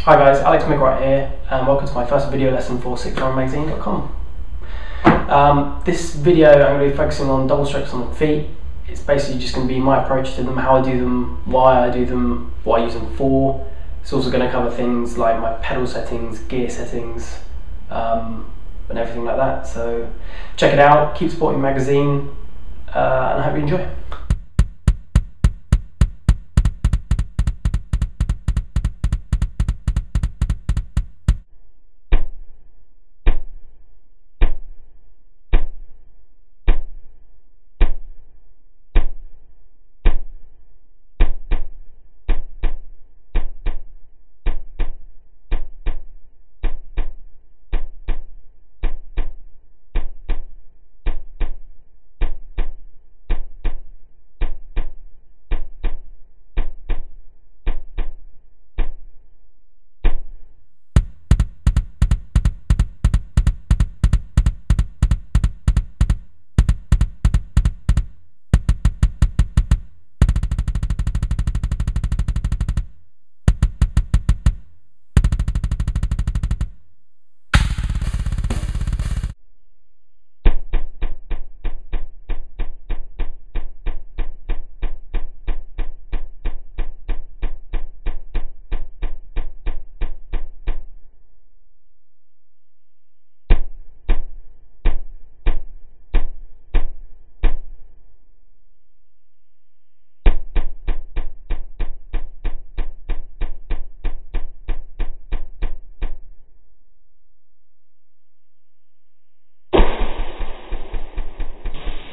Hi guys, Alex Micklewright here, and welcome to my first video lesson for 6runmagazine.com. This video I'm going to be focusing on double strokes on the feet. It's basically just going to be my approach to them, how I do them, why I do them, what I use them for. It's also going to cover things like my pedal settings, gear settings, and everything like that. So check it out, keep supporting the magazine, and I hope you enjoy.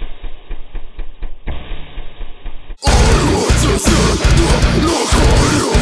Look on you.